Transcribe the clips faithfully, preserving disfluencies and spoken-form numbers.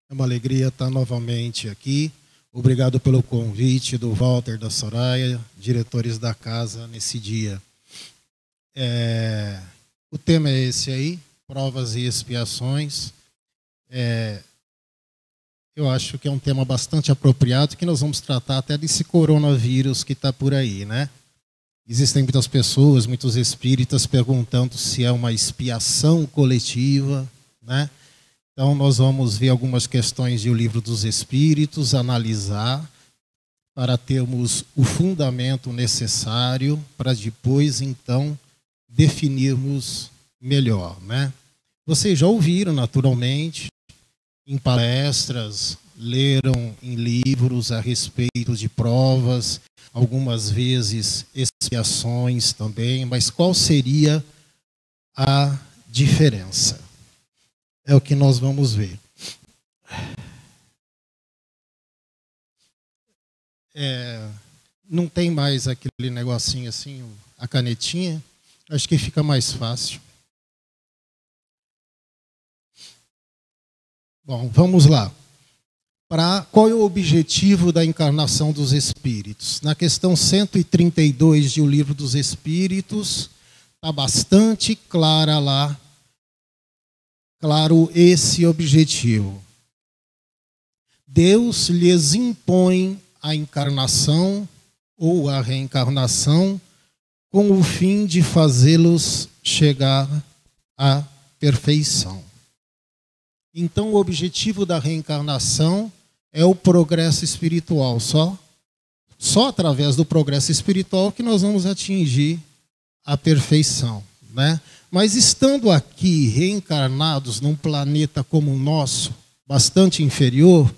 É uma alegria estar novamente aqui. Obrigado pelo convite do Walter, da Soraya, diretores da casa, nesse dia. É, o tema é esse aí, provas e expiações. É, eu acho que é um tema bastante apropriado, que nós vamos tratar até desse coronavírus que está por aí, né? Existem muitas pessoas, muitos espíritas perguntando se é uma expiação coletiva, né? Então, nós vamos ver algumas questões do Livro dos Espíritos, analisar, para termos o fundamento necessário para depois, então, definirmos melhor, né? Vocês já ouviram, naturalmente, em palestras, leram em livros a respeito de provas, algumas vezes expiações também, mas qual seria a diferença? É o que nós vamos ver. É, não tem mais aquele negocinho assim, a canetinha. Acho que fica mais fácil. Bom, vamos lá. Pra, qual é o objetivo da encarnação dos espíritos? Na questão cento e trinta e dois de O Livro dos Espíritos, está bastante clara lá, claro, esse objetivo. Deus lhes impõe a encarnação ou a reencarnação com o fim de fazê-los chegar à perfeição. Então, o objetivo da reencarnação é o progresso espiritual. Só, só através do progresso espiritual que nós vamos atingir a perfeição, né? Mas estando aqui reencarnados num planeta como o nosso, bastante inferior,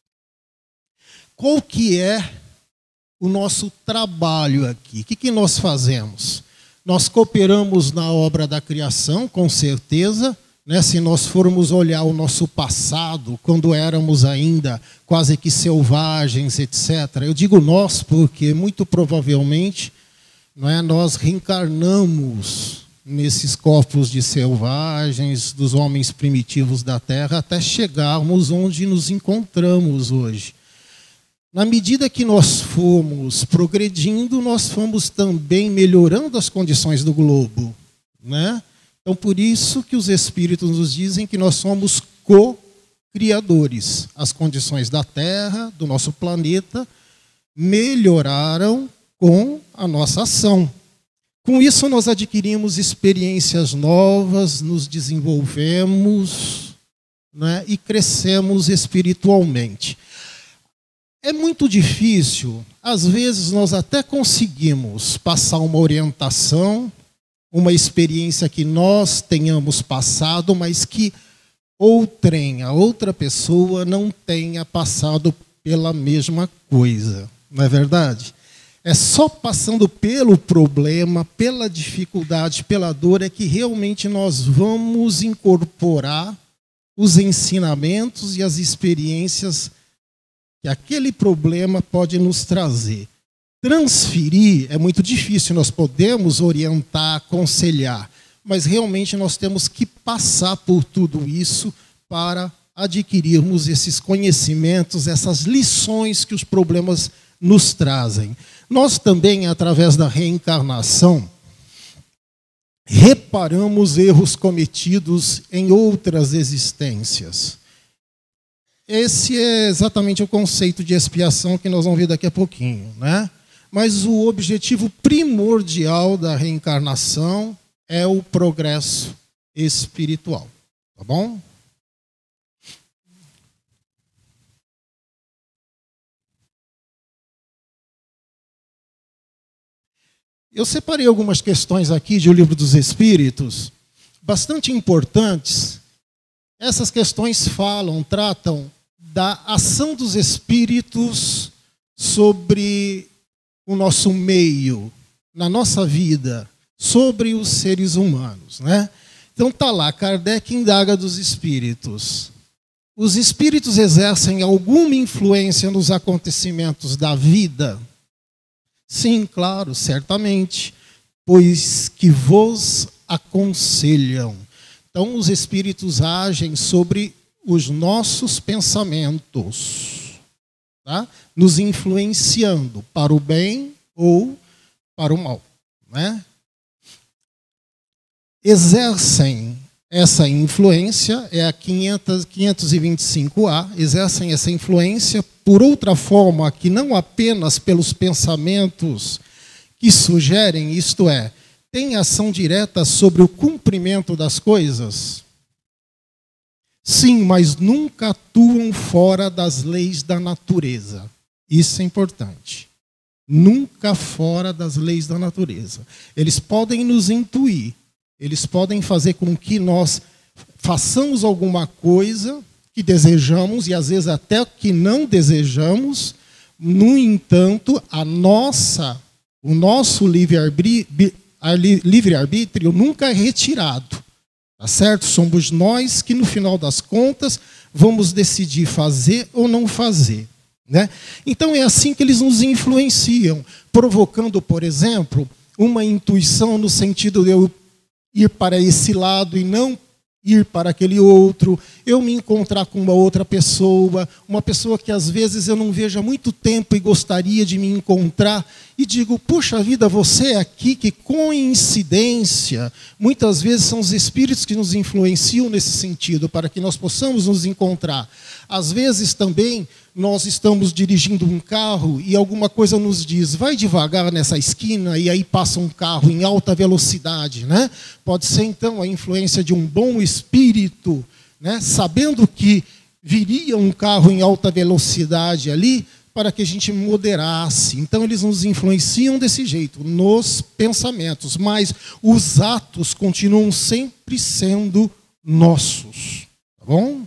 qual que é o nosso trabalho aqui? O que, que nós fazemos? Nós cooperamos na obra da criação, com certeza, né? Se nós formos olhar o nosso passado, quando éramos ainda quase que selvagens, etcétera. Eu digo nós porque, muito provavelmente, não é, nós reencarnamos nesses corpos de selvagens, dos homens primitivos da Terra, até chegarmos onde nos encontramos hoje. Na medida que nós fomos progredindo, nós fomos também melhorando as condições do globo, né? Então, por isso que os espíritos nos dizem que nós somos co-criadores. As condições da Terra, do nosso planeta, melhoraram com a nossa ação. Com isso, nós adquirimos experiências novas, nos desenvolvemos, né, e crescemos espiritualmente. É muito difícil, às vezes nós até conseguimos passar uma orientação, uma experiência que nós tenhamos passado, mas que outrem, a outra pessoa não tenha passado pela mesma coisa, não é verdade? É só passando pelo problema, pela dificuldade, pela dor, é que realmente nós vamos incorporar os ensinamentos e as experiências que aquele problema pode nos trazer. Transferir é muito difícil, nós podemos orientar, aconselhar, mas realmente nós temos que passar por tudo isso para adquirirmos esses conhecimentos, essas lições que os problemas nos trazem. Nós também, através da reencarnação, reparamos erros cometidos em outras existências. Esse é exatamente o conceito de expiação que nós vamos ver daqui a pouquinho, né? Mas o objetivo primordial da reencarnação é o progresso espiritual, tá bom? Eu separei algumas questões aqui de O Livro dos Espíritos, bastante importantes. Essas questões falam, tratam da ação dos espíritos sobre o nosso meio, na nossa vida, sobre os seres humanos, né? Então está lá, Kardec indaga dos espíritos. Os espíritos exercem alguma influência nos acontecimentos da vida? Sim, claro, certamente, pois que vos aconselham. Então, os espíritos agem sobre os nossos pensamentos, tá? Nos influenciando para o bem ou para o mal, né? Exercem essa influência, é a quinhentos e vinte e cinco A, exercem essa influência por outra forma, que não apenas pelos pensamentos que sugerem, isto é, tem ação direta sobre o cumprimento das coisas? Sim, mas nunca atuam fora das leis da natureza. Isso é importante. Nunca fora das leis da natureza. Eles podem nos intuir, eles podem fazer com que nós façamos alguma coisa que desejamos e às vezes até que não desejamos. No entanto, a nossa, o nosso livre-arbítrio livre-arbítrio nunca é retirado, tá certo? Somos nós que, no final das contas, vamos decidir fazer ou não fazer, né? Então, é assim que eles nos influenciam, provocando, por exemplo, uma intuição no sentido de eu ir para esse lado e não ir para aquele outro, eu me encontrar com uma outra pessoa, uma pessoa que às vezes eu não vejo há muito tempo e gostaria de me encontrar, e digo, puxa vida, você é aqui, que coincidência. Muitas vezes são os espíritos que nos influenciam nesse sentido, para que nós possamos nos encontrar. Às vezes também nós estamos dirigindo um carro e alguma coisa nos diz, vai devagar nessa esquina, e aí passa um carro em alta velocidade, né? Pode ser então a influência de um bom espírito, né? Sabendo que viria um carro em alta velocidade ali, para que a gente moderasse. Então eles nos influenciam desse jeito, nos pensamentos, mas os atos continuam sempre sendo nossos, tá bom?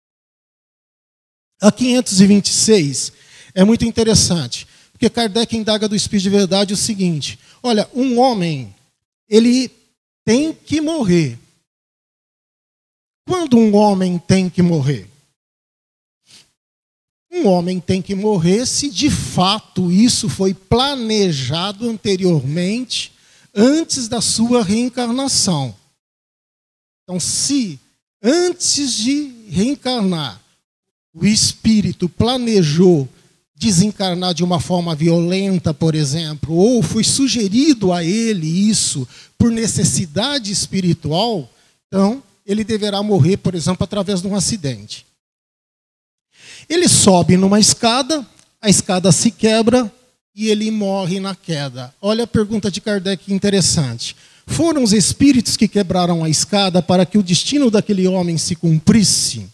A quinhentos e vinte e seis é muito interessante, porque Kardec indaga do Espírito de Verdade o seguinte, olha, um homem, ele tem que morrer. Quando um homem tem que morrer? Um homem tem que morrer se de fato isso foi planejado anteriormente, antes da sua reencarnação. Então, se antes de reencarnar, o espírito planejou desencarnar de uma forma violenta, por exemplo, ou foi sugerido a ele isso por necessidade espiritual, então ele deverá morrer, por exemplo, através de um acidente. Ele sobe numa escada, a escada se quebra e ele morre na queda. Olha a pergunta de Kardec interessante. Foram os espíritos que quebraram a escada para que o destino daquele homem se cumprisse?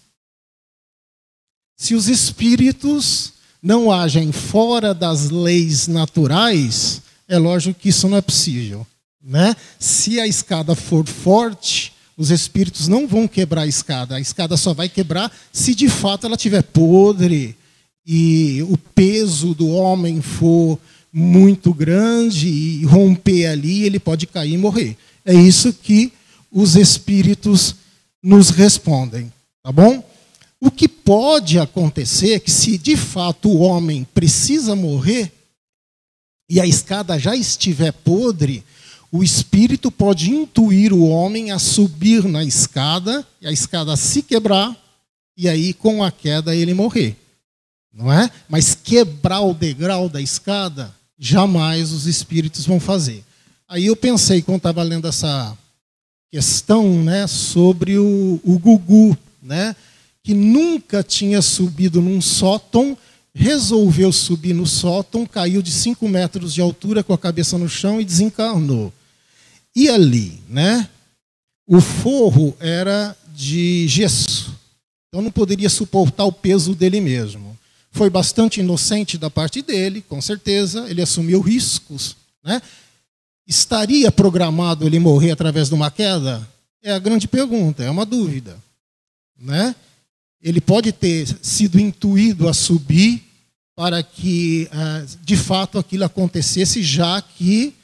Se os espíritos não agem fora das leis naturais, é lógico que isso não é possível, né? Se a escada for forte, os espíritos não vão quebrar a escada. A escada só vai quebrar se de fato ela estiver podre e o peso do homem for muito grande e romper ali, ele pode cair e morrer. É isso que os espíritos nos respondem, tá bom? O que pode acontecer é que, se de fato o homem precisa morrer e a escada já estiver podre, o espírito pode intuir o homem a subir na escada, e a escada se quebrar, e aí com a queda ele morrer. Não é? Mas quebrar o degrau da escada, jamais os espíritos vão fazer. Aí eu pensei, quando estava lendo essa questão, né, sobre o, o Gugu, né, que nunca tinha subido num sótão, resolveu subir no sótão, caiu de cinco metros de altura com a cabeça no chão e desencarnou. E ali, né, o forro era de gesso, então não poderia suportar o peso dele mesmo. Foi bastante inocente da parte dele, com certeza, ele assumiu riscos, né? Estaria programado ele morrer através de uma queda? É a grande pergunta, é uma dúvida, né? Ele pode ter sido intuído a subir para que, de fato, aquilo acontecesse, já que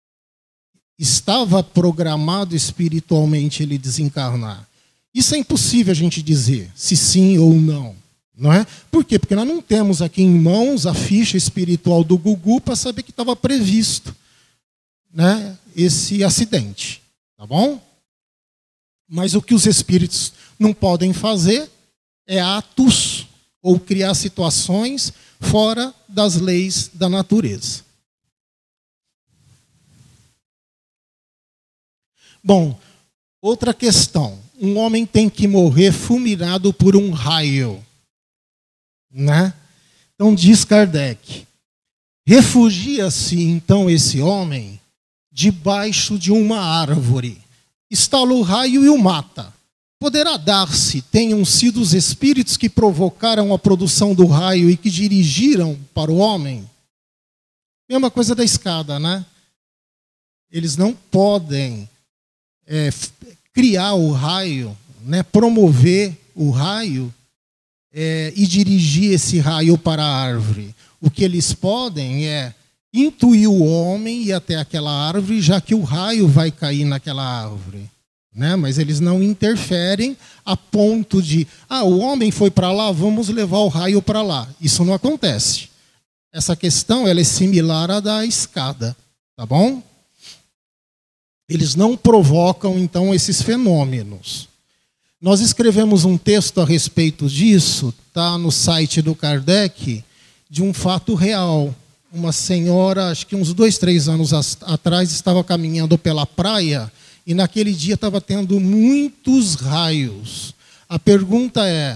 estava programado espiritualmente ele desencarnar. Isso é impossível a gente dizer, se sim ou não. Não é? Por quê? Porque nós não temos aqui em mãos a ficha espiritual do Gugu para saber que estava previsto, né, esse acidente. Tá bom? Mas o que os espíritos não podem fazer é atos ou criar situações fora das leis da natureza. Bom, outra questão. Um homem tem que morrer fulminado por um raio, né? Então diz Kardec, refugia-se então esse homem debaixo de uma árvore, estala o raio e o mata. Poderá dar-se, tenham sido os espíritos que provocaram a produção do raio e que dirigiram para o homem? Mesma coisa da escada, né? Eles não podem é, criar o raio, né, promover o raio é, e dirigir esse raio para a árvore. O que eles podem é intuir o homem ir até aquela árvore, já que o raio vai cair naquela árvore. Né? Mas eles não interferem a ponto de, ah, o homem foi para lá, vamos levar o raio para lá. Isso não acontece. Essa questão ela é similar à da escada, tá bom? Eles não provocam, então, esses fenômenos. Nós escrevemos um texto a respeito disso, tá no site do Kardec, de um fato real. Uma senhora, acho que uns dois, três anos atrás, estava caminhando pela praia e naquele dia estava tendo muitos raios. A pergunta é,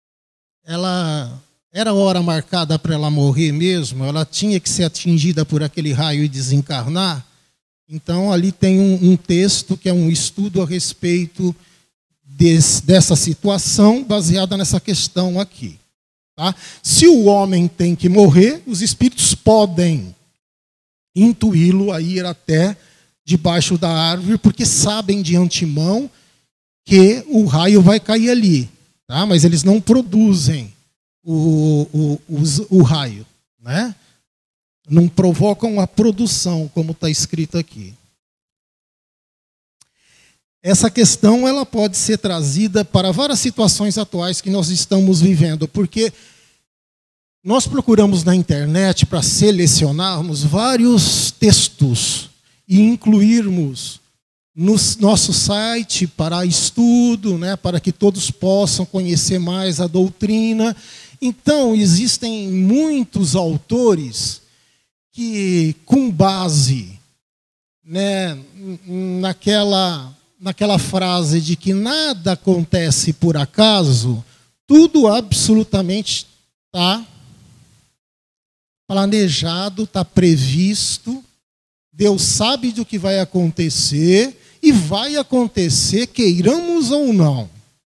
ela era hora marcada para ela morrer mesmo? Ela tinha que ser atingida por aquele raio e desencarnar? Então, ali tem um, um texto que é um estudo a respeito desse, dessa situação, baseada nessa questão aqui. Tá? Se o homem tem que morrer, os espíritos podem intuí-lo a ir até debaixo da árvore, porque sabem de antemão que o raio vai cair ali. Tá? Mas eles não produzem o, o, o, o raio, né? Não provocam a produção, como está escrito aqui. Essa questão ela pode ser trazida para várias situações atuais que nós estamos vivendo, porque nós procuramos na internet para selecionarmos vários textos e incluirmos no nosso site para estudo, né, para que todos possam conhecer mais a doutrina. Então, existem muitos autores que, com base, né, naquela, naquela frase de que nada acontece por acaso, tudo absolutamente está planejado, está previsto, Deus sabe do que vai acontecer e vai acontecer, queiramos ou não.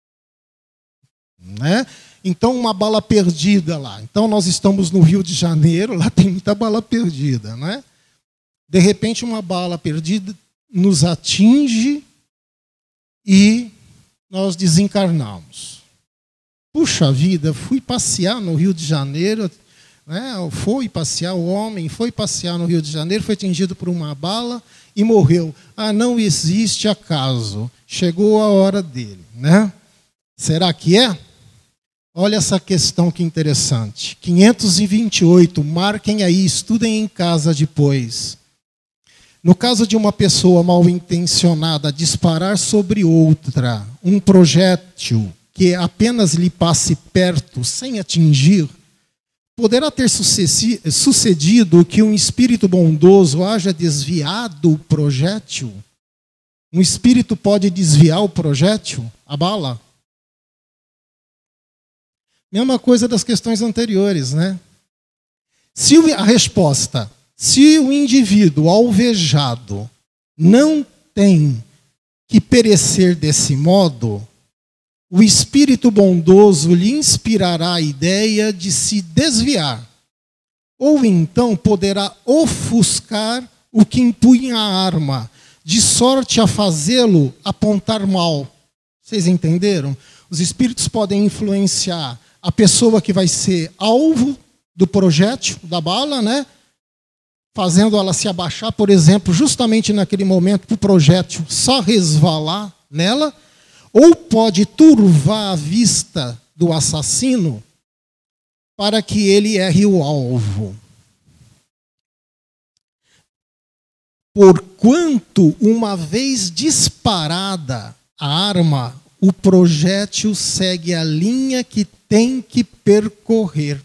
Né? Então, uma bala perdida lá. Então, nós estamos no Rio de Janeiro, lá tem muita bala perdida, né? De repente, uma bala perdida nos atinge e nós desencarnamos. Puxa vida, fui passear no Rio de Janeiro, né? Foi passear, o homem foi passear no Rio de Janeiro, foi atingido por uma bala e morreu. Ah, não existe acaso. Chegou a hora dele, né? Será que é? Olha essa questão que interessante. quinhentos e vinte e oito, marquem aí, estudem em casa depois. No caso de uma pessoa mal intencionada disparar sobre outra um projétil que apenas lhe passe perto sem atingir, poderá ter sucedido que um espírito bondoso haja desviado o projétil? Um espírito pode desviar o projétil, a bala? Mesma coisa das questões anteriores, né? Se a resposta, se o indivíduo alvejado não tem que perecer desse modo, o espírito bondoso lhe inspirará a ideia de se desviar, ou então poderá ofuscar o que empunha a arma, de sorte a fazê-lo apontar mal. Vocês entenderam? Os espíritos podem influenciar a pessoa que vai ser alvo do projétil, da bala, né? Fazendo ela se abaixar, por exemplo, justamente naquele momento para o projétil só resvalar nela, ou pode turvar a vista do assassino para que ele erre o alvo. Porquanto, uma vez disparada a arma, o projétil segue a linha que tem que percorrer.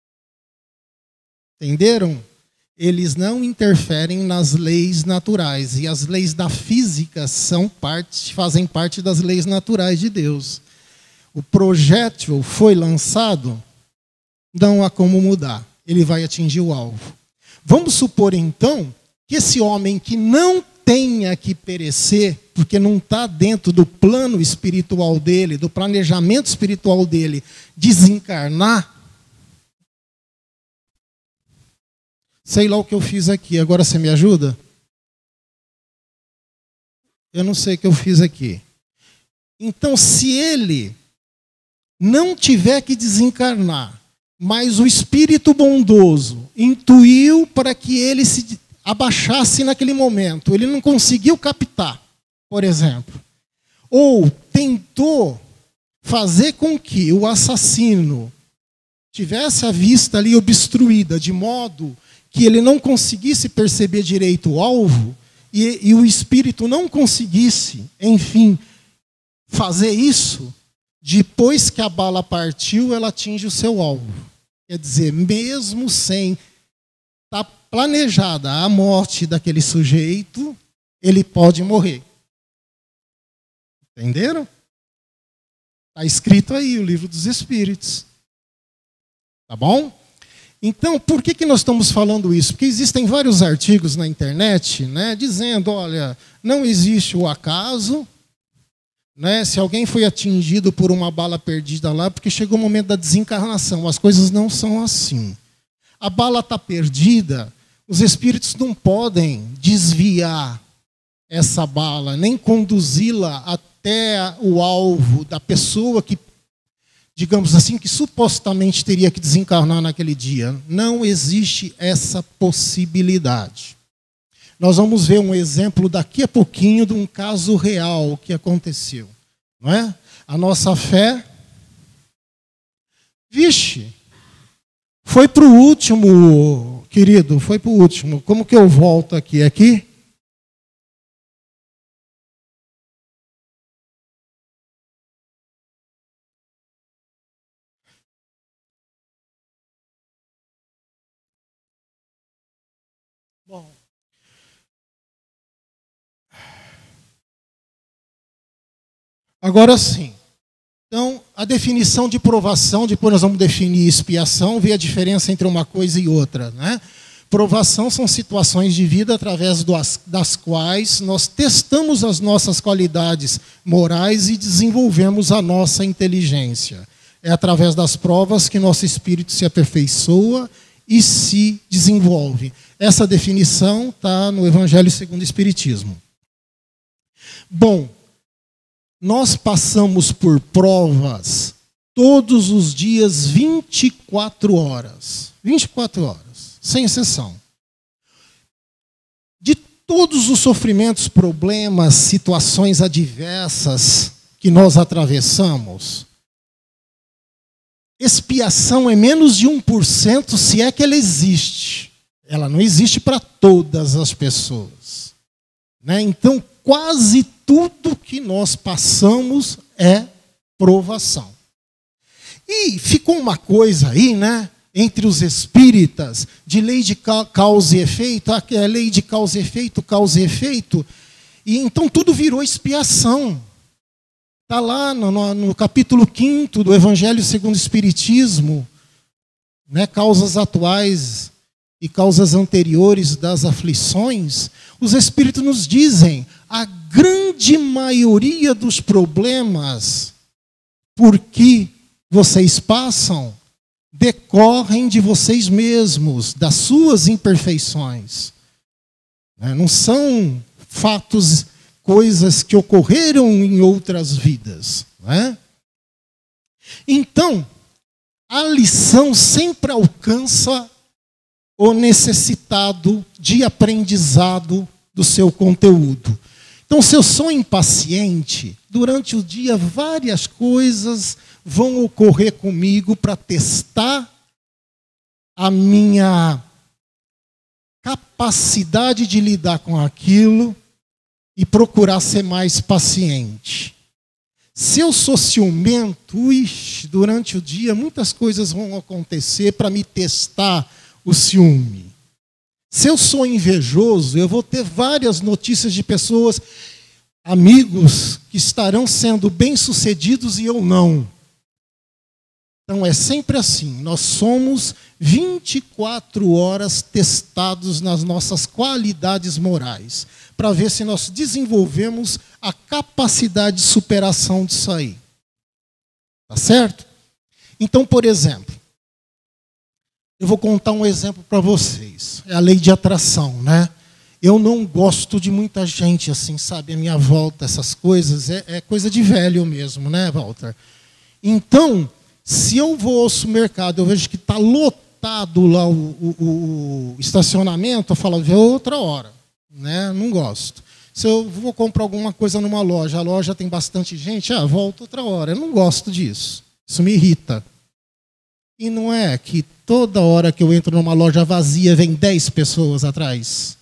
Entenderam? Eles não interferem nas leis naturais. E as leis da física são parte, fazem parte das leis naturais de Deus. O projétil foi lançado, não há como mudar. Ele vai atingir o alvo. Vamos supor, então, que esse homem que não tenha que perecer, porque não está dentro do plano espiritual dele, do planejamento espiritual dele, desencarnar. Sei lá o que eu fiz aqui, agora você me ajuda? Eu não sei o que eu fiz aqui. Então, se ele não tiver que desencarnar, mas o Espírito bondoso intuiu para que ele se abaixasse naquele momento, ele não conseguiu captar, por exemplo, ou tentou fazer com que o assassino tivesse a vista ali obstruída, de modo que ele não conseguisse perceber direito o alvo, e, e o espírito não conseguisse, enfim, fazer isso, depois que a bala partiu, ela atinge o seu alvo. Quer dizer, mesmo sem estar planejada a morte daquele sujeito, ele pode morrer. Entenderam? Está escrito aí, o Livro dos Espíritos. Tá bom? Então, por que, que nós estamos falando isso? Porque existem vários artigos na internet, né, dizendo, olha, não existe o acaso, né, se alguém foi atingido por uma bala perdida lá, porque chegou o momento da desencarnação. As coisas não são assim. A bala está perdida, os espíritos não podem desviar essa bala, nem conduzi-la até o alvo da pessoa que, digamos assim, que supostamente teria que desencarnar naquele dia. Não existe essa possibilidade. Nós vamos ver um exemplo daqui a pouquinho de um caso real que aconteceu. Não é? A nossa fé, vixe, foi para o último, querido, foi para o último. Como que eu volto aqui? Aqui? Bom. Agora sim. Então, a definição de provação, depois nós vamos definir expiação, ver a diferença entre uma coisa e outra, né? Provação são situações de vida através das quais nós testamos as nossas qualidades morais e desenvolvemos a nossa inteligência. É através das provas que nosso espírito se aperfeiçoa e se desenvolve. Essa definição está no Evangelho segundo o Espiritismo. Bom, nós passamos por provas todos os dias, vinte e quatro horas. vinte e quatro horas, sem exceção. De todos os sofrimentos, problemas, situações adversas que nós atravessamos, expiação é menos de um por cento, se é que ela existe. Ela não existe para todas as pessoas, né? Então, quase tudo que nós passamos é provação. E ficou uma coisa aí, né, entre os espíritas, de lei de causa e efeito, a lei de causa e efeito, causa e efeito, e então tudo virou expiação. Está lá no, no, no capítulo quinto do Evangelho segundo o Espiritismo, né, causas atuais e causas anteriores das aflições. Os espíritos nos dizem, a grande maioria dos problemas por que vocês passam decorrem de vocês mesmos, das suas imperfeições. Não são fatos, coisas que ocorreram em outras vidas. Não é? Então, a lição sempre alcança o necessitado de aprendizado do seu conteúdo. Então, se eu sou impaciente, durante o dia várias coisas vão ocorrer comigo para testar a minha capacidade de lidar com aquilo e procurar ser mais paciente. Se eu sou ciumento, ixi, durante o dia muitas coisas vão acontecer para me testar o ciúme. Se eu sou invejoso, eu vou ter várias notícias de pessoas, amigos, que estarão sendo bem-sucedidos e eu não. Então é sempre assim, nós somos vinte e quatro horas testados nas nossas qualidades morais, para ver se nós desenvolvemos a capacidade de superação disso aí. Tá certo? Então, por exemplo, eu vou contar um exemplo para vocês. É a lei de atração, né? Eu não gosto de muita gente assim, sabe? A minha volta, essas coisas, é, é coisa de velho mesmo, né, Walter? Então, se eu vou ao supermercado, eu vejo que está lotado lá o, o, o estacionamento, eu falo, vê outra hora, né? Não gosto. Se eu vou comprar alguma coisa numa loja, a loja tem bastante gente, ah, volto outra hora. Eu não gosto disso. Isso me irrita. E não é que toda hora que eu entro numa loja vazia, vem dez pessoas atrás.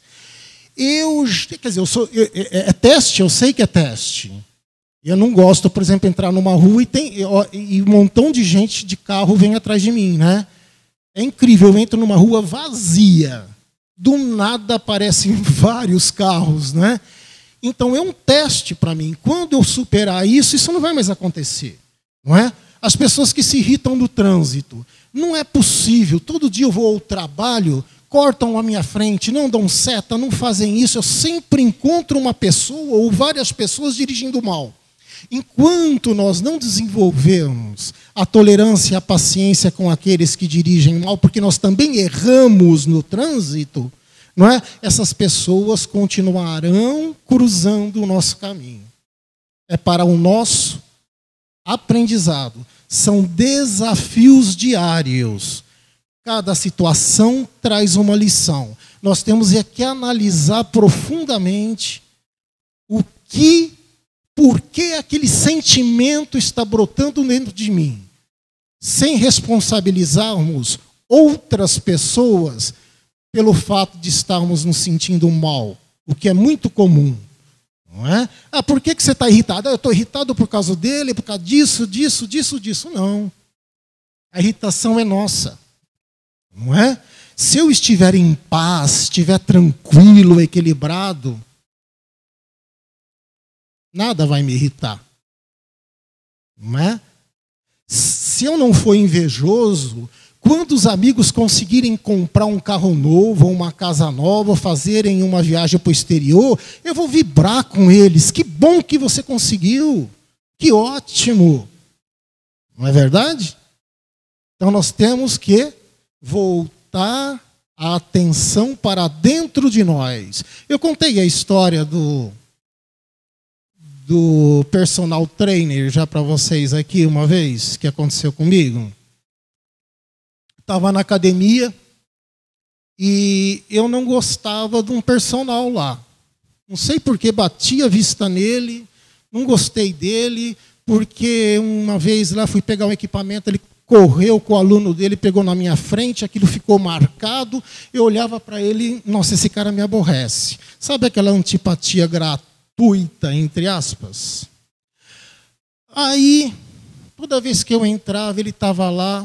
Eu, quer dizer, eu sou, eu, é, é teste, eu sei que é teste. Eu não gosto, por exemplo, entrar numa rua e tem e um montão de gente de carro vem atrás de mim, né? É incrível, eu entro numa rua vazia. Do nada aparecem vários carros, né? Então é um teste para mim. Quando eu superar isso, isso não vai mais acontecer, não é? As pessoas que se irritam no trânsito. Não é possível. Todo dia eu vou ao trabalho, cortam a minha frente, não dão seta, não fazem isso. Eu sempre encontro uma pessoa ou várias pessoas dirigindo mal. Enquanto nós não desenvolvermos a tolerância e a paciência com aqueles que dirigem mal, porque nós também erramos no trânsito, não é? Essas pessoas continuarão cruzando o nosso caminho. É para o nosso aprendizado. São desafios diários. Cada situação traz uma lição. Nós temos que analisar profundamente o que, por que aquele sentimento está brotando dentro de mim, sem responsabilizarmos outras pessoas pelo fato de estarmos nos sentindo mal, o que é muito comum. Não é? Ah, por que, que você está irritado? Ah, eu estou irritado por causa dele, por causa disso, disso, disso, disso. Não. A irritação é nossa. Não é? Se eu estiver em paz, estiver tranquilo, equilibrado, nada vai me irritar. Não é? Se eu não for invejoso, quando os amigos conseguirem comprar um carro novo, ou uma casa nova, ou fazerem uma viagem para o exterior, eu vou vibrar com eles. Que bom que você conseguiu. Que ótimo. Não é verdade? Então nós temos que voltar a atenção para dentro de nós. Eu contei a história do, do personal trainer já para vocês aqui uma vez, que aconteceu comigo. Estava na academia e eu não gostava de um personal lá. Não sei por que bati a vista nele, não gostei dele, porque uma vez lá fui pegar um equipamento, ele correu com o aluno dele, pegou na minha frente, aquilo ficou marcado, eu olhava para ele, nossa, esse cara me aborrece. Sabe aquela antipatia gratuita, entre aspas? Aí, toda vez que eu entrava, ele estava lá,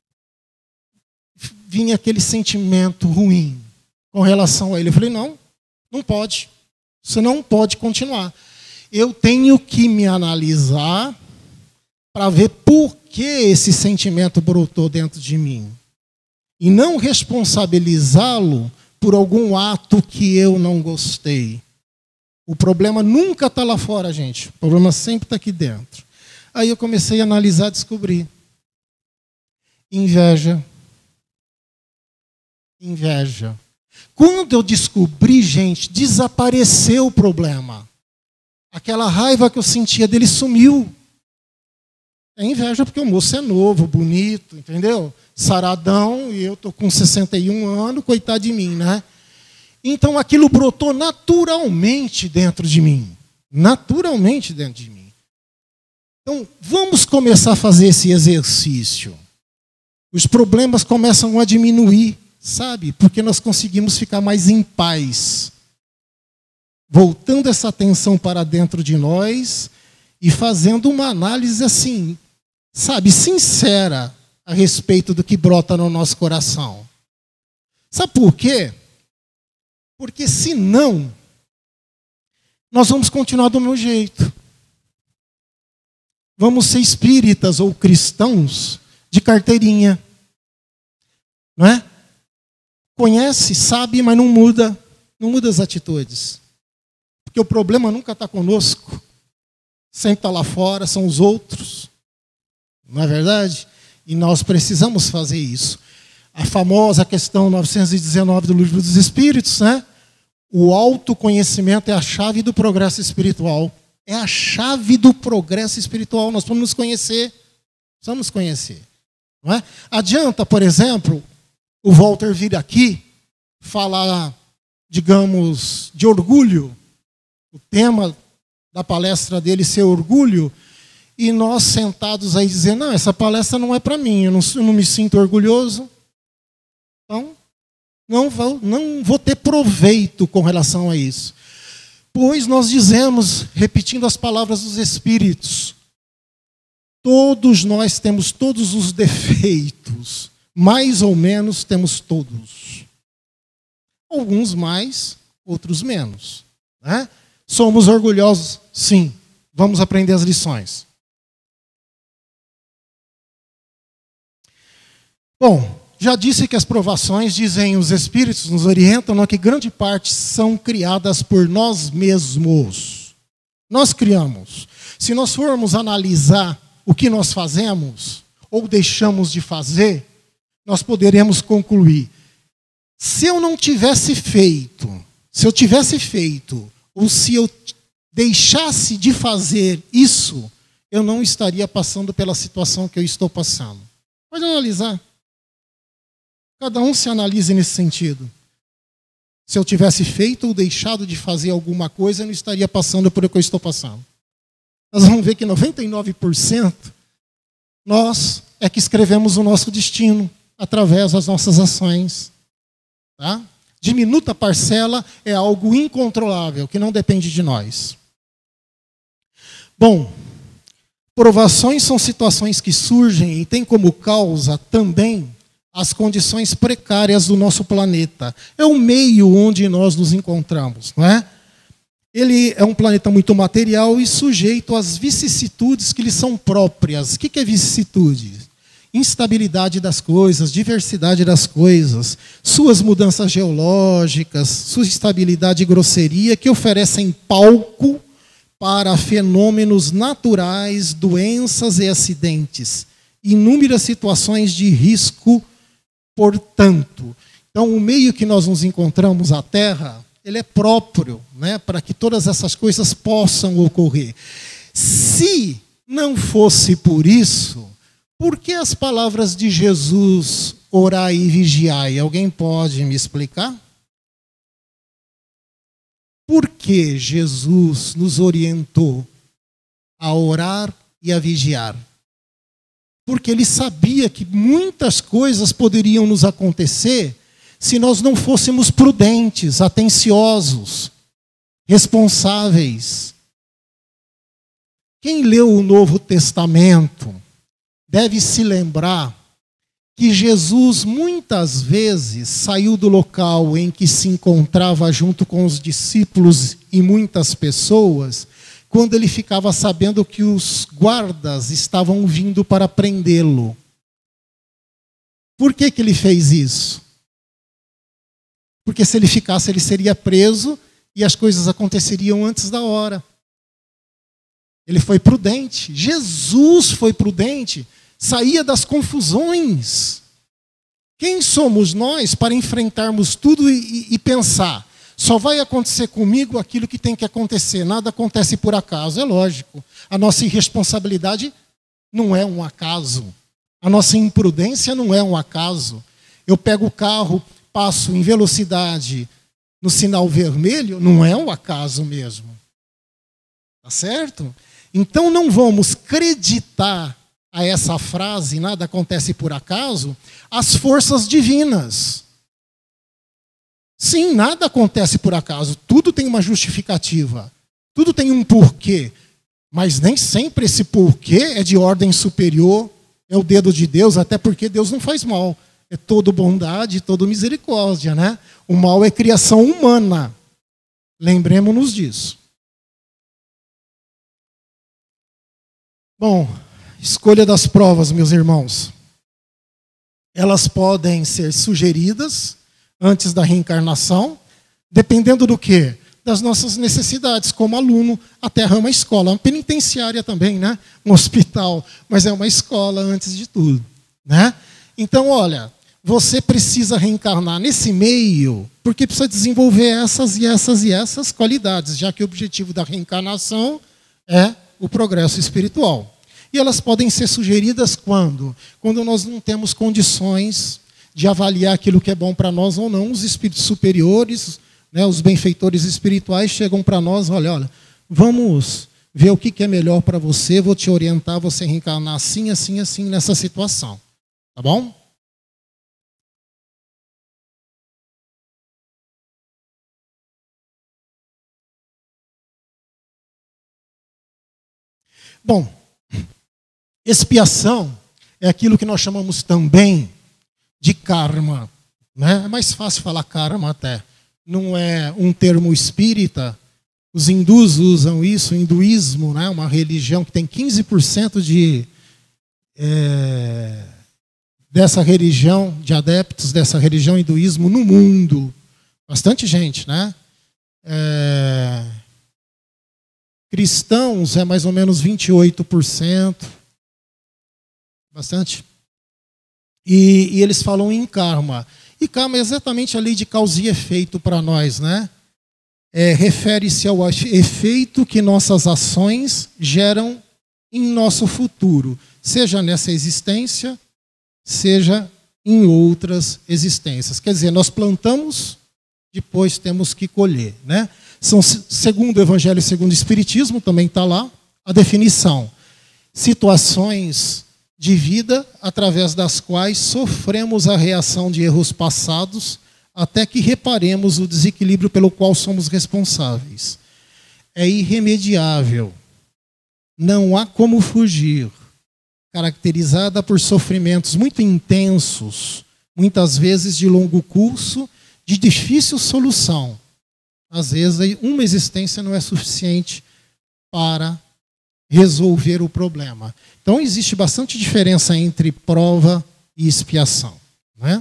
vinha aquele sentimento ruim com relação a ele. Eu falei, não, não pode. Você não pode continuar. Eu tenho que me analisar para ver por que esse sentimento brotou dentro de mim. E não responsabilizá-lo por algum ato que eu não gostei. O problema nunca está lá fora, gente. O problema sempre está aqui dentro. Aí eu comecei a analisar, descobrir. Inveja. Inveja. Quando eu descobri, gente, desapareceu o problema. Aquela raiva que eu sentia dele sumiu. É inveja porque o moço é novo, bonito, entendeu? Saradão, e eu estou com sessenta e um anos, coitado de mim, né? Então aquilo brotou naturalmente dentro de mim. Naturalmente dentro de mim. Então, vamos começar a fazer esse exercício. Os problemas começam a diminuir. Sabe? Porque nós conseguimos ficar mais em paz. Voltando essa atenção para dentro de nós e fazendo uma análise assim, sabe, sincera a respeito do que brota no nosso coração. Sabe por quê? Porque senão, nós vamos continuar do meu jeito. Vamos ser espíritas ou cristãos de carteirinha. Não é? Conhece, sabe, mas não muda. Não muda as atitudes. Porque o problema nunca está conosco. Sempre está lá fora, são os outros. Não é verdade? E nós precisamos fazer isso. A famosa questão novecentos e dezenove do Livro dos Espíritos, né? O autoconhecimento é a chave do progresso espiritual. É a chave do progresso espiritual. Nós precisamos nos conhecer. Precisamos nos conhecer. Não é? Adianta, por exemplo, o Walter vir aqui falar, digamos, de orgulho. O tema da palestra dele ser orgulho. E nós sentados aí dizer, não, essa palestra não é para mim, eu não, eu não me sinto orgulhoso. Então, não vou, não vou ter proveito com relação a isso. Pois nós dizemos, repetindo as palavras dos Espíritos, todos nós temos todos os defeitos, mais ou menos temos todos. Alguns mais, outros menos. Né? Somos orgulhosos? Sim. Vamos aprender as lições. Bom, já disse que as provações, dizem os Espíritos, nos orientam, não, que grande parte são criadas por nós mesmos. Nós criamos. Se nós formos analisar o que nós fazemos ou deixamos de fazer, nós poderemos concluir. Se eu não tivesse feito, se eu tivesse feito, ou se eu deixasse de fazer isso, eu não estaria passando pela situação que eu estou passando. Pode analisar. Cada um se analise nesse sentido. Se eu tivesse feito ou deixado de fazer alguma coisa, eu não estaria passando por o que eu estou passando. Nós vamos ver que noventa e nove por cento nós é que escrevemos o nosso destino através das nossas ações. Tá? Diminuta parcela é algo incontrolável, que não depende de nós. Bom, provações são situações que surgem e têm como causa também as condições precárias do nosso planeta. É o meio onde nós nos encontramos, não é? Ele é um planeta muito material e sujeito às vicissitudes que lhe são próprias. O que é vicissitude? Instabilidade das coisas, diversidade das coisas, suas mudanças geológicas, sua instabilidade e grosseria que oferecem palco para fenômenos naturais, doenças e acidentes, inúmeras situações de risco. Portanto, então o meio que nós nos encontramos, a Terra, ele é próprio, né, para que todas essas coisas possam ocorrer. Se não fosse por isso, por que as palavras de Jesus, orai e vigiai? Alguém pode me explicar? Por que Jesus nos orientou a orar e a vigiar? Porque ele sabia que muitas coisas poderiam nos acontecer se nós não fôssemos prudentes, atenciosos, responsáveis. Quem leu o Novo Testamento deve se lembrar que Jesus muitas vezes saiu do local em que se encontrava junto com os discípulos e muitas pessoas, quando ele ficava sabendo que os guardas estavam vindo para prendê-lo. Por que que ele fez isso? Porque se ele ficasse, ele seria preso e as coisas aconteceriam antes da hora. Ele foi prudente. Jesus foi prudente. Saía das confusões. Quem somos nós para enfrentarmos tudo e, e, e pensar? Só vai acontecer comigo aquilo que tem que acontecer. Nada acontece por acaso, é lógico. A nossa irresponsabilidade não é um acaso. A nossa imprudência não é um acaso. Eu pego o carro, passo em velocidade no sinal vermelho, não é um acaso mesmo. Tá certo? Então não vamos acreditar a essa frase, nada acontece por acaso, as forças divinas. Sim, nada acontece por acaso. Tudo tem uma justificativa. Tudo tem um porquê. Mas nem sempre esse porquê é de ordem superior, é o dedo de Deus, até porque Deus não faz mal. É todo bondade, todo misericórdia, né? O mal é criação humana. Lembremos-nos disso. Bom, escolha das provas, meus irmãos. Elas podem ser sugeridas antes da reencarnação, dependendo do quê? Das nossas necessidades, como aluno. A Terra é uma escola, uma penitenciária também, né? Um hospital, mas é uma escola antes de tudo, né? Então, olha, você precisa reencarnar nesse meio, porque precisa desenvolver essas e essas e essas qualidades, já que o objetivo da reencarnação é o progresso espiritual. E elas podem ser sugeridas quando? Quando nós não temos condições de avaliar aquilo que é bom para nós ou não. Os espíritos superiores, né, os benfeitores espirituais chegam para nós, olha, olha, vamos ver o que é melhor para você, vou te orientar, você reencarnar assim, assim, assim, nessa situação. Tá bom? Bom, expiação é aquilo que nós chamamos também de karma, né? É mais fácil falar karma até. Não é um termo espírita. Os hindus usam isso, o hinduísmo, né? Uma religião que tem quinze por cento de, é, dessa religião, de adeptos dessa religião hinduísmo no mundo. Bastante gente, né? É, cristãos é mais ou menos vinte e oito por cento. Bastante. E, e eles falam em karma. E karma é exatamente a lei de causa e efeito para nós, né? É, refere-se ao efeito que nossas ações geram em nosso futuro, seja nessa existência, seja em outras existências. Quer dizer, nós plantamos, depois temos que colher, né? São, segundo o Evangelho e segundo o Espiritismo, também está lá, a definição. Situações de vida através das quais sofremos a reação de erros passados até que reparemos o desequilíbrio pelo qual somos responsáveis. É irremediável. Não há como fugir. Caracterizada por sofrimentos muito intensos, muitas vezes de longo curso, de difícil solução. Às vezes, uma existência não é suficiente para resolver o problema. Então, existe bastante diferença entre prova e expiação, né?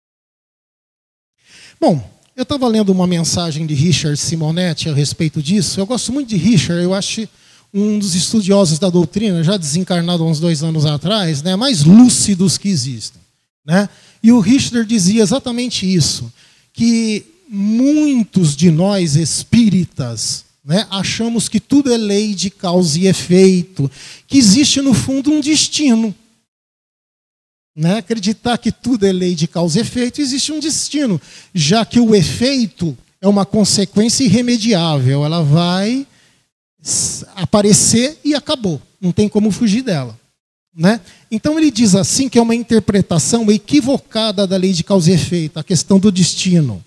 Bom, eu estava lendo uma mensagem de Richard Simonetti a respeito disso. Eu gosto muito de Richard, eu acho um dos estudiosos da doutrina, já desencarnado há uns dois anos atrás, né, mais lúcidos que existem, né? E o Richard dizia exatamente isso, que muitos de nós espíritas, né, achamos que tudo é lei de causa e efeito, que existe no fundo um destino. Né? Acreditar que tudo é lei de causa e efeito, existe um destino, já que o efeito é uma consequência irremediável, ela vai aparecer e acabou, não tem como fugir dela. Né? Então ele diz assim que é uma interpretação equivocada da lei de causa e efeito, a questão do destino.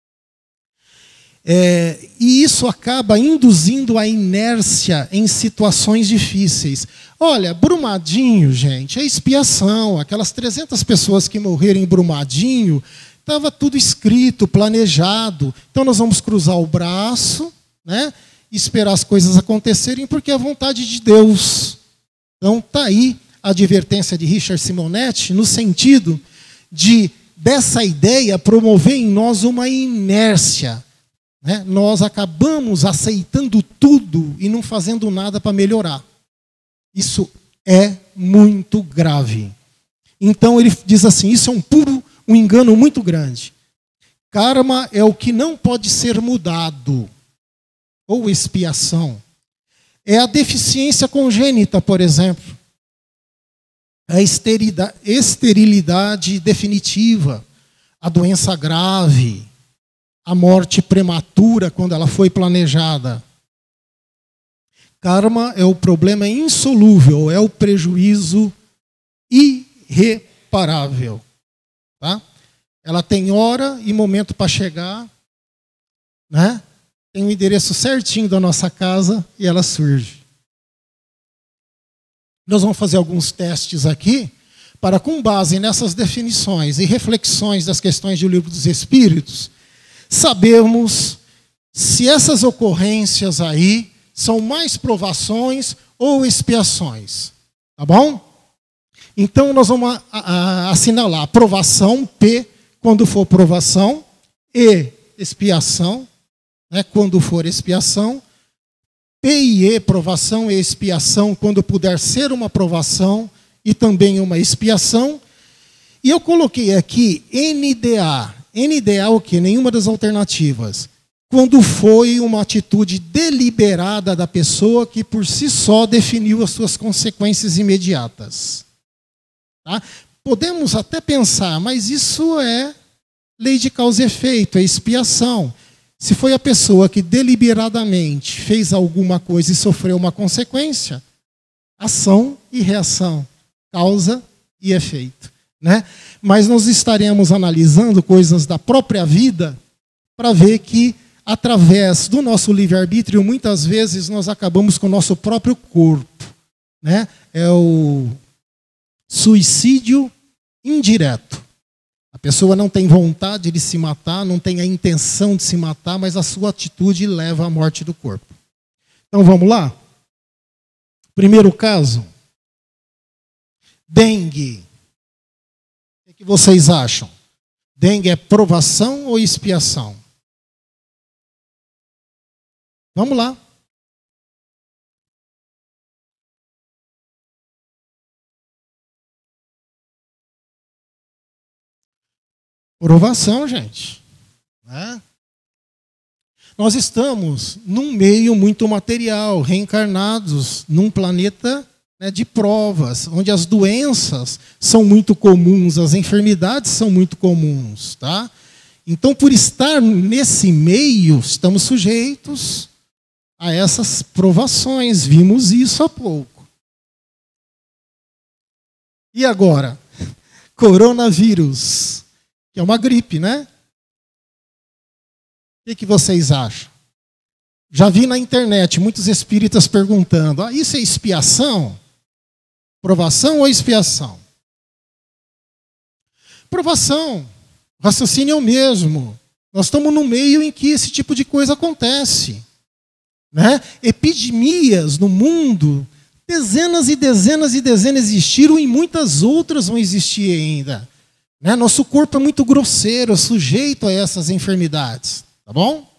É, e isso acaba induzindo a inércia em situações difíceis. Olha, Brumadinho, gente, é expiação. Aquelas trezentas pessoas que morreram em Brumadinho, estava tudo escrito, planejado. Então nós vamos cruzar o braço, né, e esperar as coisas acontecerem, porque é a vontade de Deus. Então está aí a advertência de Richard Simonetti, no sentido de, dessa ideia, promover em nós uma inércia. Né? Nós acabamos aceitando tudo e não fazendo nada para melhorar. Isso é muito grave. Então ele diz assim, isso é um puro, um engano muito grande. Karma é o que não pode ser mudado, ou expiação. É a deficiência congênita, por exemplo. A esterilidade, esterilidade definitiva, a doença grave, a morte prematura quando ela foi planejada. Karma é o problema insolúvel, é o prejuízo irreparável. Tá? Ela tem hora e momento para chegar, né? Tem o endereço certinho da nossa casa e ela surge. nós vamos fazer alguns testes aqui, para, com base nessas definições e reflexões das questões do Livro dos Espíritos, sabermos se essas ocorrências aí são mais provações ou expiações. Tá bom? Então, nós vamos a, a, assinalar provação, P, quando for provação, E, expiação, né, quando for expiação, P e E, provação e expiação, quando puder ser uma provação e também uma expiação. E eu coloquei aqui N D A. N D A o quê? Nenhuma das alternativas. Quando foi uma atitude deliberada da pessoa que por si só definiu as suas consequências imediatas. Tá? Podemos até pensar, mas isso é lei de causa e efeito, é expiação. Se foi a pessoa que deliberadamente fez alguma coisa e sofreu uma consequência, ação e reação, causa e efeito, né? Mas nós estaremos analisando coisas da própria vida para ver que, através do nosso livre-arbítrio, muitas vezes nós acabamos com o nosso próprio corpo, né? É o suicídio indireto. A pessoa não tem vontade de se matar, não tem a intenção de se matar, mas a sua atitude leva à morte do corpo. Então vamos lá? Primeiro caso. Dengue. O que vocês acham? Dengue é provação ou expiação? Vamos lá. Provação, gente. Né? Nós estamos num meio muito material, reencarnados num planeta, né, de provas, onde as doenças são muito comuns, as enfermidades são muito comuns. Tá? Então, por estar nesse meio, estamos sujeitos a essas provações. Vimos isso há pouco. E agora? Coronavírus. Que é uma gripe, né? O que vocês acham? Já vi na internet muitos espíritas perguntando, ah, isso é expiação? Provação ou expiação? Provação. O raciocínio é o mesmo. Nós estamos no meio em que esse tipo de coisa acontece. Né? Epidemias no mundo, dezenas e dezenas e dezenas existiram e muitas outras vão existir ainda. Né? Nosso corpo é muito grosseiro, sujeito a essas enfermidades. Tá bom?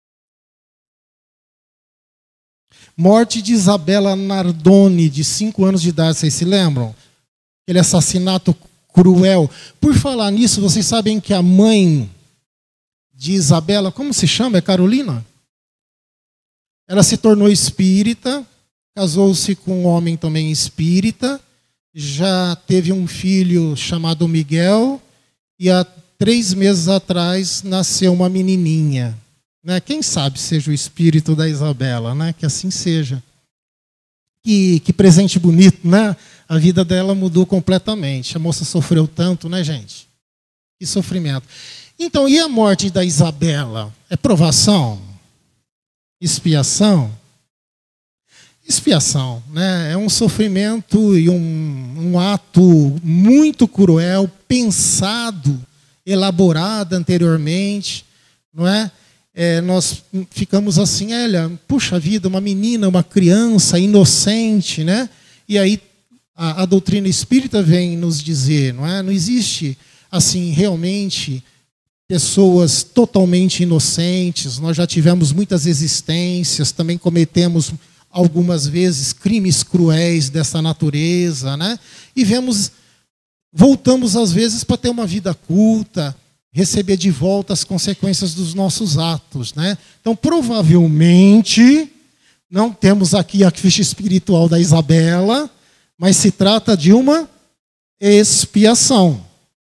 Morte de Isabela Nardoni, de cinco anos de idade, vocês se lembram? Aquele assassinato cruel. Por falar nisso, vocês sabem que a mãe de Isabela, como se chama? É Carolina? Ela se tornou espírita, casou-se com um homem também espírita, já teve um filho chamado Miguel, e há três meses atrás nasceu uma menininha. Né? Quem sabe seja o espírito da Isabela, né? Que assim seja. Que, que presente bonito, né? A vida dela mudou completamente. A moça sofreu tanto, né, gente? Que sofrimento. Então, e a morte da Isabela? É provação? Expiação? Expiação, né? É um sofrimento e um, um ato muito cruel, pensado, elaborado anteriormente, não é? É, nós ficamos assim, olha, puxa vida, uma menina, uma criança inocente, né? E aí a, a doutrina espírita vem nos dizer, não é? Não existe assim realmente pessoas totalmente inocentes. Nós já tivemos muitas existências, também cometemos algumas vezes crimes cruéis dessa natureza, né? E vemos, voltamos às vezes para ter uma vida culta, receber de volta as consequências dos nossos atos, né? Então, provavelmente, não temos aqui a ficha espiritual da Isabela, mas se trata de uma expiação.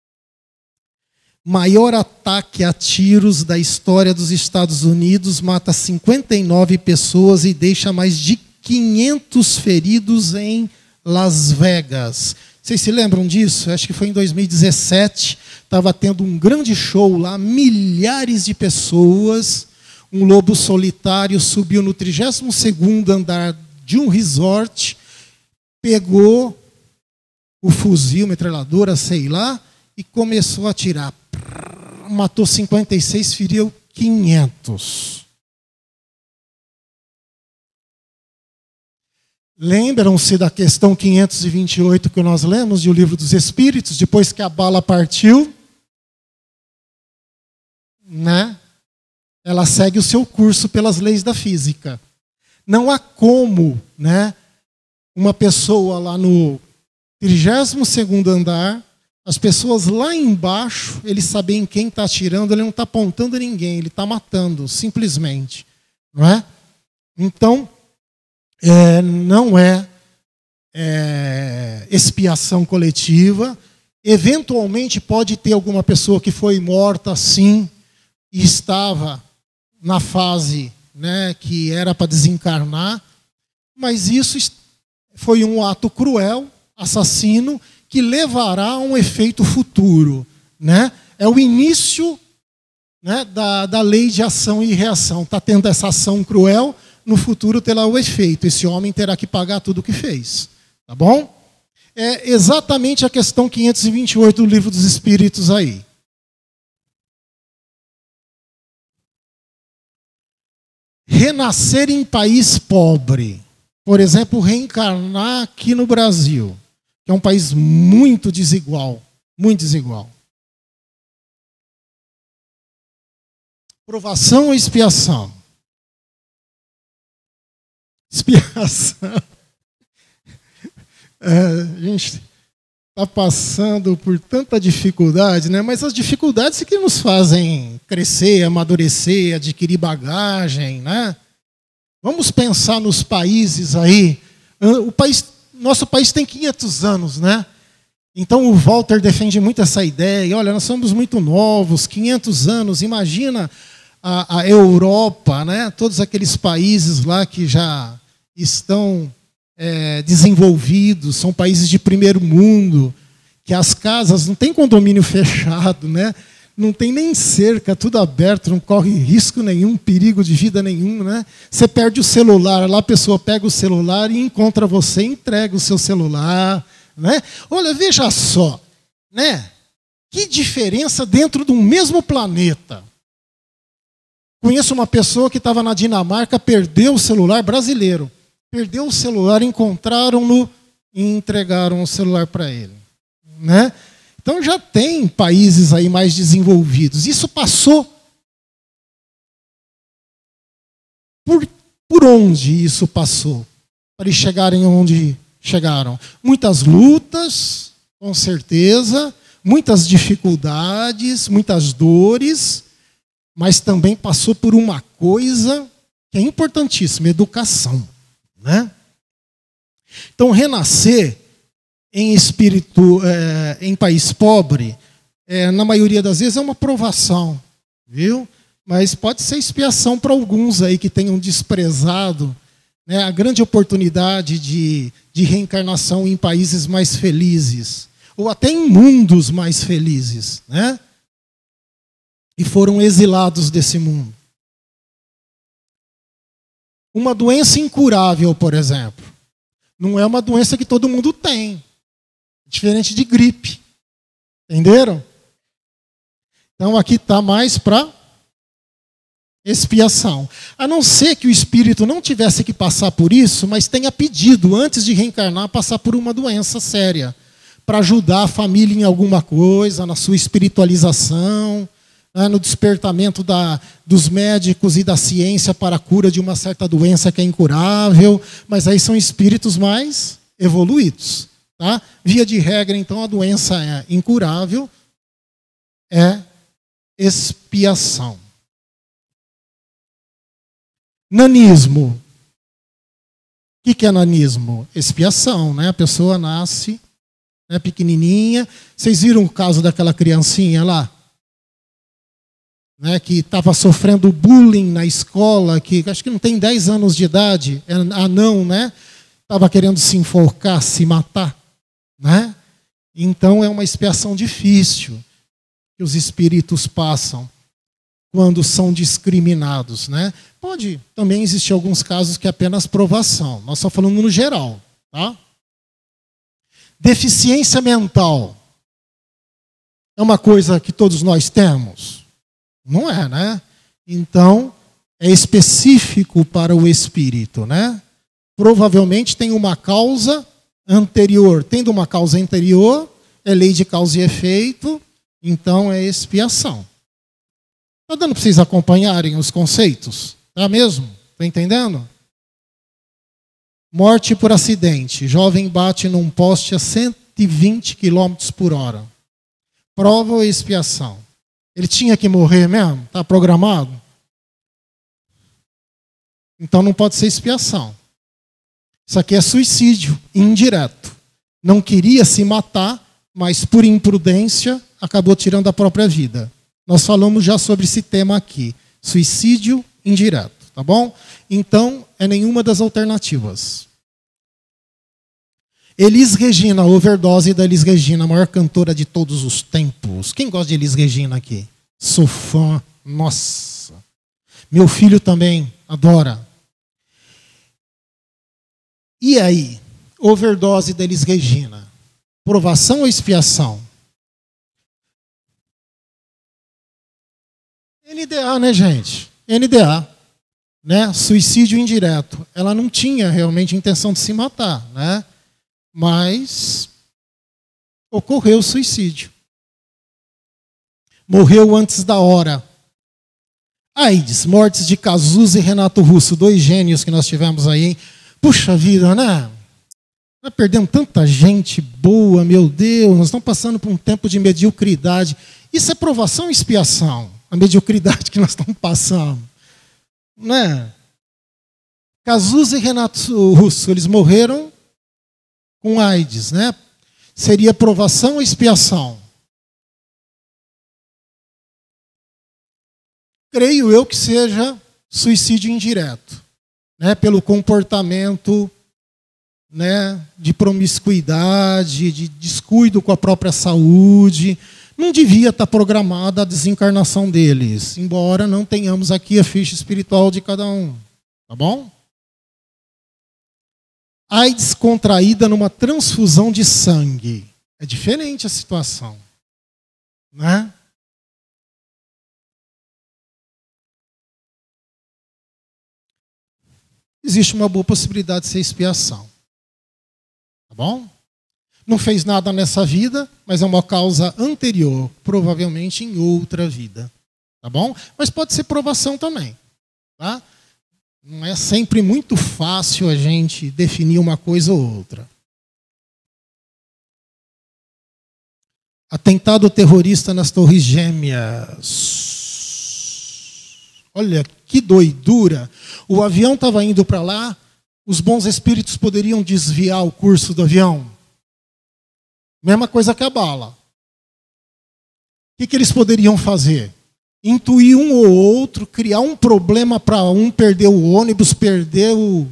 Maior ataque a tiros da história dos Estados Unidos, mata cinquenta e nove pessoas e deixa mais de quinhentos feridos em Las Vegas. Vocês se lembram disso? Acho que foi em dois mil e dezessete, estava tendo um grande show lá, milhares de pessoas, um lobo solitário subiu no trigésimo segundo andar de um resort, pegou o fuzil, metralhadora, sei lá, e começou a atirar. Matou cinquenta e seis, feriu quinhentos. Lembram-se da questão quinhentos e vinte e oito que nós lemos do Livro dos Espíritos, depois que a bala partiu, né? Ela segue o seu curso pelas leis da física. Não há como, né, uma pessoa lá no trigésimo segundo andar, as pessoas lá embaixo, ele saber em quem está atirando, ele não está apontando ninguém, ele está matando, simplesmente. Não é? Então, é, não é, é expiação coletiva. Eventualmente pode ter alguma pessoa que foi morta, sim, e estava na fase, né, que era para desencarnar, mas isso foi um ato cruel, assassino, que levará a um efeito futuro, né? É o início, né, da, da lei de ação e reação. Está tendo essa ação cruel, no futuro terá o efeito. Esse homem terá que pagar tudo o que fez. Tá bom? É exatamente a questão quinhentos e vinte e oito do Livro dos Espíritos aí. Renascer em país pobre. Por exemplo, reencarnar aqui no Brasil, que é um país muito desigual, muito desigual. Provação ou expiação? Expiação. É, a gente está passando por tanta dificuldade, né? Mas as dificuldades é que nos fazem crescer, amadurecer, adquirir bagagem, né? Vamos pensar nos países aí. O país, nosso país tem quinhentos anos, né? Então o Walter defende muito essa ideia. Olha, nós somos muito novos, quinhentos anos. Imagina a, a Europa, né? Todos aqueles países lá que já estão é, desenvolvidos, são países de primeiro mundo, que as casas não tem condomínio fechado, né? Não tem nem cerca, tudo aberto, não corre risco nenhum, perigo de vida nenhum, né? Você perde o celular, lá a pessoa pega o celular e encontra você, entrega o seu celular, né? Olha, veja só, né? Que diferença dentro de um mesmo planeta. Conheço uma pessoa que estava na Dinamarca, perdeu o celular, brasileiro, perdeu o celular, encontraram-no e entregaram o celular para ele, né? Então já tem países aí mais desenvolvidos. Isso passou por, por onde isso passou? Para eles chegarem onde chegaram. Muitas lutas, com certeza, muitas dificuldades, muitas dores, mas também passou por uma coisa que é importantíssima, educação, né? Então renascer em espírito, é, em país pobre, é, na maioria das vezes é uma provação, viu? Mas pode ser expiação para alguns aí que tenham desprezado, né, a grande oportunidade de, de reencarnação em países mais felizes, ou até em mundos mais felizes, né? E foram exilados desse mundo. Uma doença incurável, por exemplo, não é uma doença que todo mundo tem. Diferente de gripe. Entenderam? Então aqui está mais para expiação. A não ser que o espírito não tivesse que passar por isso, mas tenha pedido, antes de reencarnar, passar por uma doença séria, para ajudar a família em alguma coisa, na sua espiritualização, né, no despertamento da, dos médicos e da ciência para a cura de uma certa doença que é incurável, mas aí são espíritos mais evoluídos. Tá? Via de regra, então, a doença é incurável, é expiação. Nanismo. O que é nanismo? Expiação, né? A pessoa nasce, né, pequenininha. Vocês viram o caso daquela criancinha lá? Né, que estava sofrendo bullying na escola, que acho que não tem dez anos de idade, é anão, né? Estava querendo se enforcar, se matar. Né? Então é uma expiação difícil que os espíritos passam quando são discriminados, né? Pode também existir alguns casos que é apenas provação. Nós estamos falando no geral, tá? Deficiência mental é uma coisa que todos nós temos? Não é, né? Então, é específico para o espírito, né? Provavelmente tem uma causa anterior. Tendo uma causa anterior, é lei de causa e efeito, então é expiação. Está dando para vocês acompanharem os conceitos? Tá mesmo? Está entendendo? Morte por acidente. Jovem bate num poste a cento e vinte quilômetros por hora. Prova ou expiação? Ele tinha que morrer mesmo? Está programado? Então não pode ser expiação. Isso aqui é suicídio indireto. Não queria se matar, mas por imprudência acabou tirando a própria vida. Nós falamos já sobre esse tema aqui. Suicídio indireto, tá bom? Então, é nenhuma das alternativas. Elis Regina, overdose da Elis Regina, a maior cantora de todos os tempos. Quem gosta de Elis Regina aqui? Sou fã. Nossa. Meu filho também adora. E aí? Overdose da Elis Regina. Provação ou expiação? N D A, né, gente? N D A. Né? Suicídio indireto. Ela não tinha realmente intenção de se matar, né? Mas ocorreu o suicídio. Morreu antes da hora. AIDS, mortes de Cazuza e Renato Russo, dois gênios que nós tivemos aí, hein? Puxa vida, né? Nós perdemos tanta gente boa, meu Deus, nós estamos passando por um tempo de mediocridade. Isso é provação ou expiação? A mediocridade que nós estamos passando. Né? Cazuza e Renato Russo, eles morreram com AIDS, né? Seria provação ou expiação? Creio eu que seja suicídio indireto, né? Pelo comportamento, né, de promiscuidade, de descuido com a própria saúde. Não devia estar programada a desencarnação deles, embora não tenhamos aqui a ficha espiritual de cada um. Tá bom? AIDS contraída numa transfusão de sangue. É diferente a situação, né? Existe uma boa possibilidade de ser expiação. Tá bom? Não fez nada nessa vida, mas é uma causa anterior, provavelmente em outra vida. Tá bom? Mas pode ser provação também. Tá? Não é sempre muito fácil a gente definir uma coisa ou outra. Atentado terrorista nas Torres Gêmeas. Olha que doidura. O avião estava indo para lá, os bons espíritos poderiam desviar o curso do avião. Mesma coisa que a bala. O que, que eles poderiam fazer? Intuir um ou outro, criar um problema para um, perder o ônibus, perder o,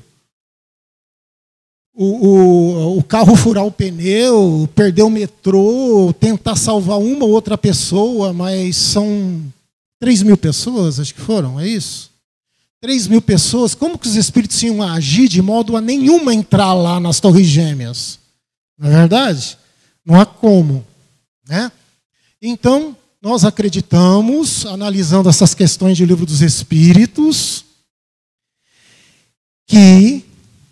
o, o, o carro furar o pneu, perder o metrô, tentar salvar uma ou outra pessoa, mas são três mil pessoas, acho que foram, é isso? três mil pessoas, como que os espíritos iam agir de modo a nenhuma entrar lá nas Torres Gêmeas? Não é verdade? Não há como, né? Então, nós acreditamos, analisando essas questões de Livro dos Espíritos, que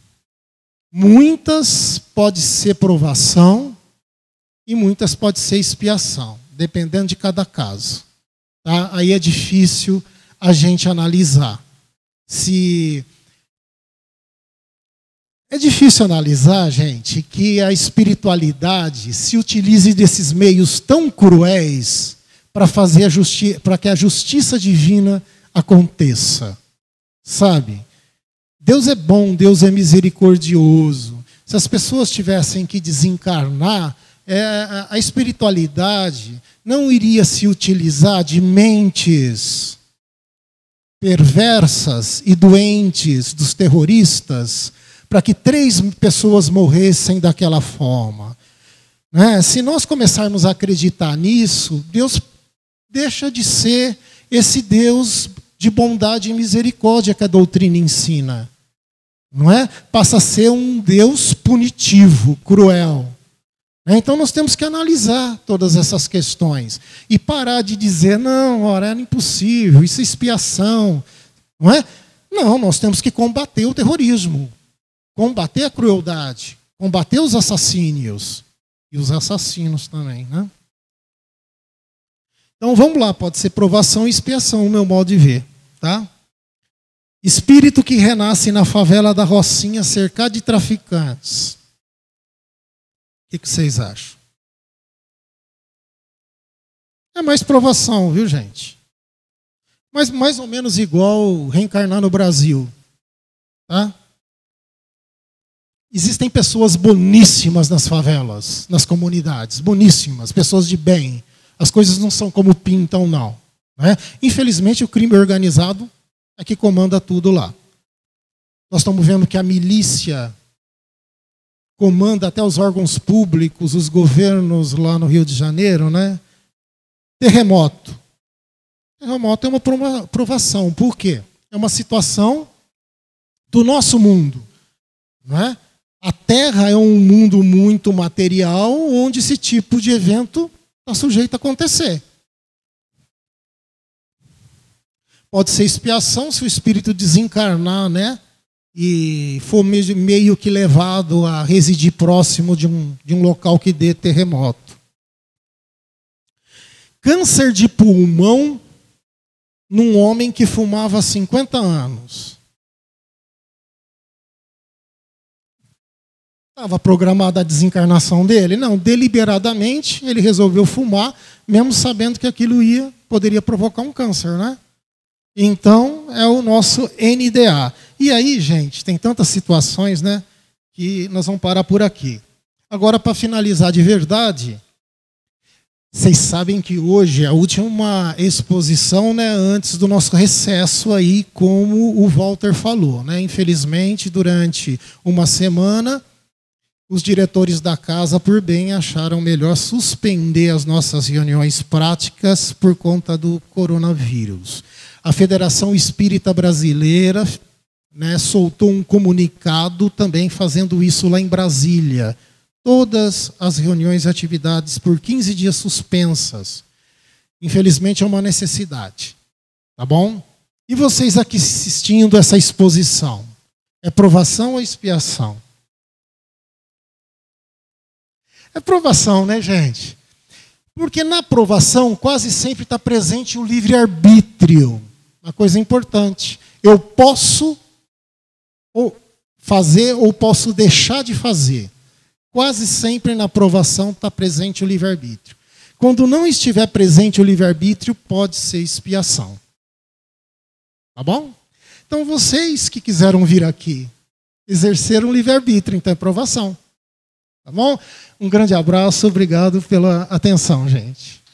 muitas pode ser provação e muitas pode ser expiação, dependendo de cada caso. Tá? Aí é difícil a gente analisar. Se é difícil analisar, gente, que a espiritualidade se utilize desses meios tão cruéis para fazer a justi- para que a justiça divina aconteça. Sabe? Deus é bom, Deus é misericordioso. Se as pessoas tivessem que desencarnar, é, a espiritualidade não iria se utilizar de mentes perversas e doentes dos terroristas para que três pessoas morressem daquela forma. Né? Se nós começarmos a acreditar nisso, Deus deixa de ser esse Deus de bondade e misericórdia que a doutrina ensina. Não é? Passa a ser um Deus punitivo, cruel. Então nós temos que analisar todas essas questões e parar de dizer, não, ora, era impossível, isso é expiação. Não é? Não, nós temos que combater o terrorismo, combater a crueldade, combater os assassínios e os assassinos também. Né? Então vamos lá, pode ser provação e expiação, no meu modo de ver. Tá? Espírito que renasce na favela da Rocinha cercado de traficantes. O que, que vocês acham? É mais provação, viu, gente? Mas mais ou menos igual reencarnar no Brasil. Tá? Existem pessoas boníssimas nas favelas, nas comunidades. Boníssimas, pessoas de bem. As coisas não são como pintam, não. Né? Infelizmente, o crime organizado é que comanda tudo lá. Nós estamos vendo que a milícia comanda até os órgãos públicos, os governos lá no Rio de Janeiro, né? Terremoto. Terremoto é uma provação. Por quê? É uma situação do nosso mundo. Não é? A Terra é um mundo muito material, onde esse tipo de evento está sujeito a acontecer. Pode ser expiação se o espírito desencarnar, né? E for meio que levado a residir próximo de um, de um local que dê terremoto. Câncer de pulmão num homem que fumava há cinquenta anos. Estava programada a desencarnação dele? Não, deliberadamente ele resolveu fumar, mesmo sabendo que aquilo ia, poderia provocar um câncer, né? Então, é o nosso N D A. E aí, gente, tem tantas situações, né, que nós vamos parar por aqui. Agora, para finalizar de verdade, vocês sabem que hoje é a última exposição, né, antes do nosso recesso aí, como o Walter falou, né? Infelizmente, durante uma semana, os diretores da casa, por bem, acharam melhor suspender as nossas reuniões práticas por conta do coronavírus. A Federação Espírita Brasileira, né, soltou um comunicado também fazendo isso lá em Brasília. Todas as reuniões e atividades por quinze dias suspensas. Infelizmente é uma necessidade. Tá bom? E vocês aqui assistindo essa exposição? É provação ou expiação? É provação, né, gente? Porque na provação quase sempre está presente o livre-arbítrio. Uma coisa importante. Eu posso ou fazer ou posso deixar de fazer. Quase sempre na provação está presente o livre-arbítrio. Quando não estiver presente o livre-arbítrio, pode ser expiação. Tá bom? Então vocês que quiseram vir aqui, exerceram o livre-arbítrio, então é provação. Tá bom? Um grande abraço, obrigado pela atenção, gente.